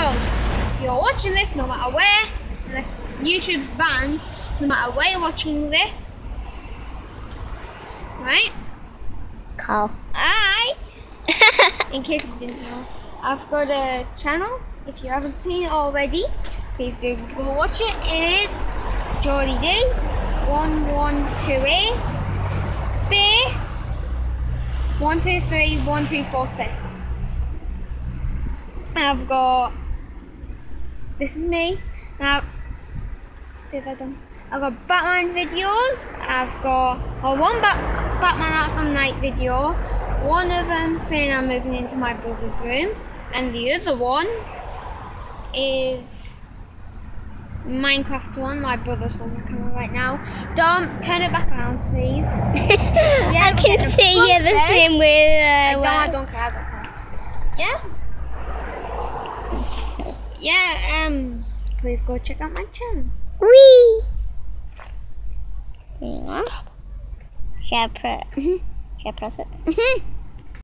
If you're watching this, no matter where, unless YouTube's banned, no matter where you're watching this, right? Carl. In case you didn't know, I've got a channel. If you haven't seen it already, please do go watch it. It is Geordie D 1128 space 1231246. I've got, this is me. Now, stay there done. I've got Batman videos. I've got one Batman Arkham Knight video. One of them saying I'm moving into my brother's room, and the other one is Minecraft one. My brother's on the camera right now. Dom, turn it back around, please. Yeah, I can see you the same way. I don't care. Yeah. Please go check out my channel. Wee. Stop. Should I press it?